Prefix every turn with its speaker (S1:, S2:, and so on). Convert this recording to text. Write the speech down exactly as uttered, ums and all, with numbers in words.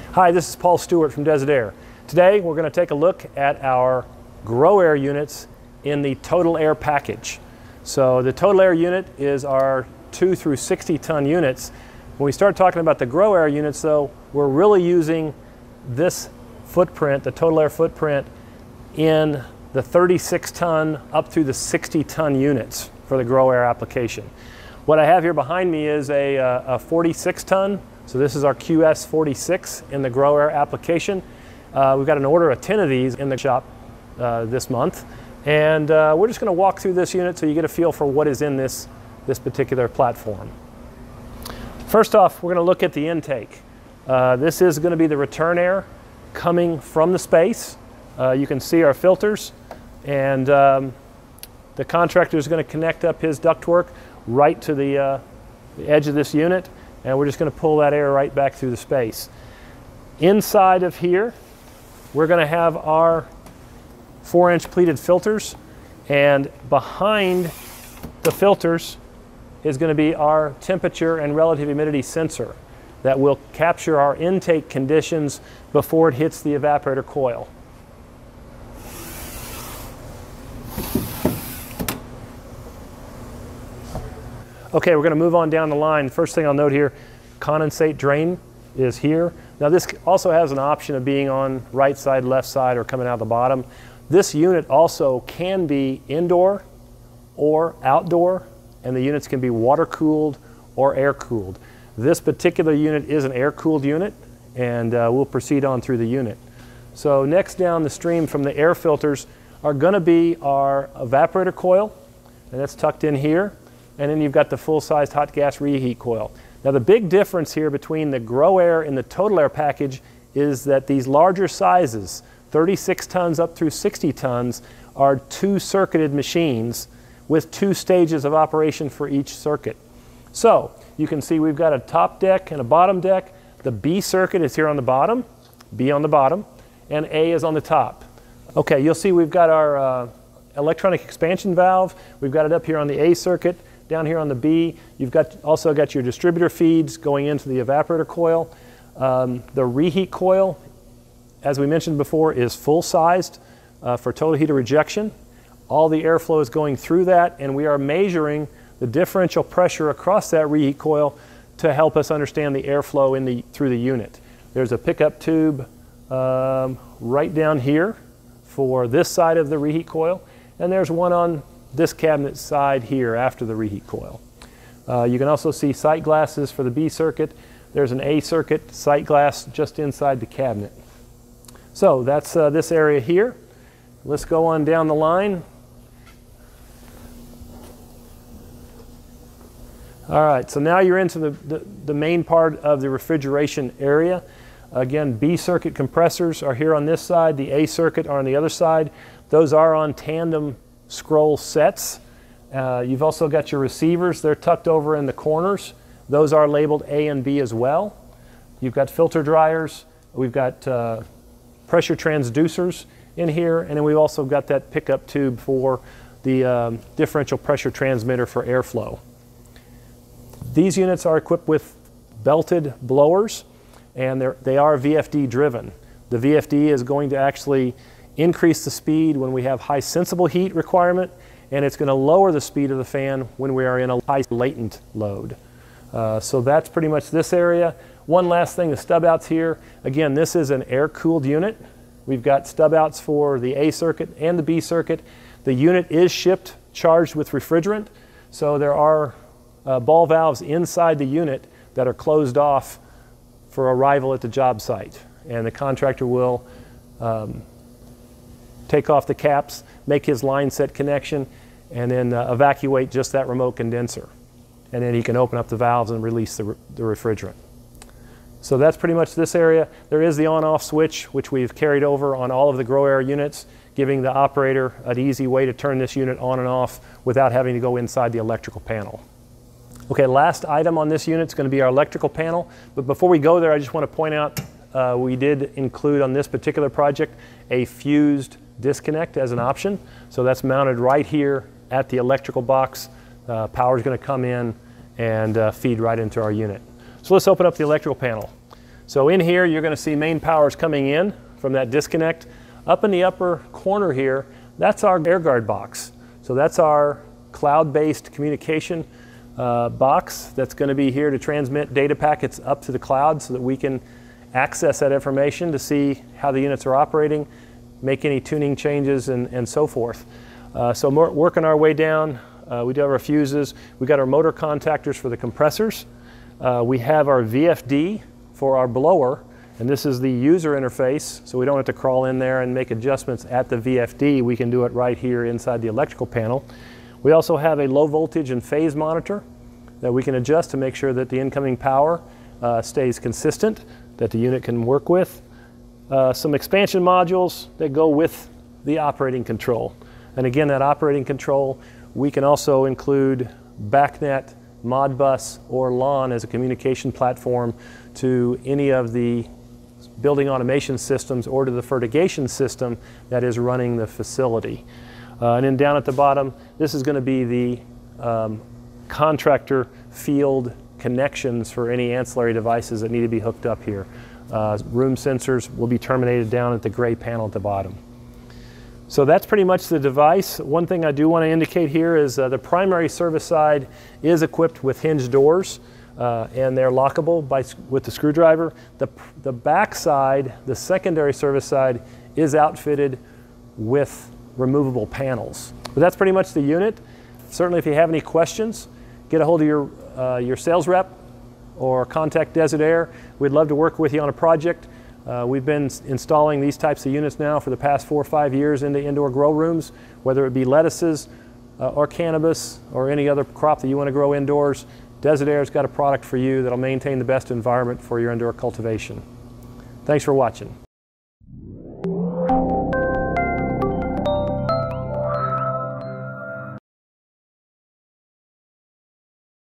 S1: Hi, this is Paul Stewart from Dehumidification. Today we're going to take a look at our GrowAire units in the TotalAire package. So the TotalAire unit is our two through sixty ton units. When we start talking about the GrowAire units though, we're really using this footprint, the TotalAire footprint, in the thirty-six ton up through the sixty ton units for the GrowAire application. What I have here behind me is a, a forty-six ton. So this is our Q S forty-six in the GrowAire application. Uh, we've got an order of ten of these in the shop uh, this month. And uh, we're just going to walk through this unit so you get a feel for what is in this, this particular platform. First off, we're going to look at the intake. Uh, this is going to be the return air coming from the space. Uh, you can see our filters, and um, the contractor is going to connect up his ductwork right to the, uh, the edge of this unit. And we're just going to pull that air right back through the space. Inside of here, we're going to have our four inch pleated filters, and behind the filters is going to be our temperature and relative humidity sensor that will capture our intake conditions before it hits the evaporator coil. Okay, we're going to move on down the line. First thing I'll note here, condensate drain is here. Now this also has an option of being on right side, left side, or coming out the bottom. This unit also can be indoor or outdoor, and the units can be water cooled or air cooled. This particular unit is an air cooled unit, and uh, we'll proceed on through the unit. So next down the stream from the air filters are going to be our evaporator coil, and that's tucked in here. And then you've got the full-sized hot gas reheat coil. Now the big difference here between the GrowAire and the TotalAire package is that these larger sizes, thirty-six tons up through sixty tons, are two circuited machines with two stages of operation for each circuit. So you can see we've got a top deck and a bottom deck. The B circuit is here on the bottom, B on the bottom, and A is on the top. Okay, you'll see we've got our uh, electronic expansion valve. We've got it up here on the A circuit. Down here on the B, you've got also got your distributor feeds going into the evaporator coil. Um, the reheat coil, as we mentioned before, is full-sized uh, for total heat rejection. All the airflow is going through that, and we are measuring the differential pressure across that reheat coil to help us understand the airflow in the, through the unit. There's a pickup tube um, right down here for this side of the reheat coil, and there's one on this cabinet side here after the reheat coil. Uh, you can also see sight glasses for the B circuit. There's an A circuit sight glass just inside the cabinet. So that's uh, this area here. Let's go on down the line. All right, so now you're into the, the, the main part of the refrigeration area. Again, B circuit compressors are here on this side. The A circuit are on the other side. Those are on tandem scroll sets. Uh, you've also got your receivers. They're tucked over in the corners. Those are labeled A and B as well. You've got filter dryers. We've got uh, pressure transducers in here, and then we've also got that pickup tube for the um, differential pressure transmitter for airflow. These units are equipped with belted blowers, and they're, they are V F D driven. The V F D is going to actually increase the speed when we have high sensible heat requirement, and it's going to lower the speed of the fan when we are in a high latent load. Uh, so that's pretty much this area. One last thing, the stubouts here. Again, this is an air-cooled unit. We've got stubouts for the A circuit and the B circuit. The unit is shipped charged with refrigerant, so there are uh, ball valves inside the unit that are closed off for arrival at the job site, and the contractor will um, take off the caps, make his line set connection, and then uh, evacuate just that remote condenser. And then he can open up the valves and release the, re the refrigerant. So that's pretty much this area. There is the on-off switch, which we've carried over on all of the GrowAire units, giving the operator an easy way to turn this unit on and off without having to go inside the electrical panel. Okay, last item on this unit is going to be our electrical panel. But before we go there, I just want to point out uh, we did include on this particular project a fused disconnect as an option. So that's mounted right here at the electrical box. Uh, power is going to come in and uh, feed right into our unit. So let's open up the electrical panel. So in here, you're going to see main power is coming in from that disconnect. Up in the upper corner here, that's our air guard box. So that's our cloud-based communication uh, box that's going to be here to transmit data packets up to the cloud so that we can access that information to see how the units are operating, make any tuning changes, and, and so forth. Uh, so more, working our way down, uh, we do have our fuses. We got our motor contactors for the compressors. Uh, we have our V F D for our blower, and this is the user interface, so we don't have to crawl in there and make adjustments at the V F D. We can do it right here inside the electrical panel. We also have a low voltage and phase monitor that we can adjust to make sure that the incoming power uh, stays consistent, that the unit can work with. Uh, some expansion modules that go with the operating control. And again, that operating control, we can also include BACnet, Modbus, or LAN as a communication platform to any of the building automation systems or to the fertigation system that is running the facility. Uh, and then down at the bottom, this is going to be the um, contractor field connections for any ancillary devices that need to be hooked up here. Uh, room sensors will be terminated down at the gray panel at the bottom. So that's pretty much the device. One thing I do want to indicate here is uh, the primary service side is equipped with hinge doors, uh, and they're lockable by, with the screwdriver. The, the back side, the secondary service side, is outfitted with removable panels. But that's pretty much the unit. Certainly if you have any questions, get a hold of your, uh, your sales rep or contact Desert Aire. We'd love to work with you on a project. Uh, we've been installing these types of units now for the past four or five years into indoor grow rooms, whether it be lettuces uh, or cannabis or any other crop that you want to grow indoors. Desert Aire's got a product for you that'll maintain the best environment for your indoor cultivation. Thanks for watching.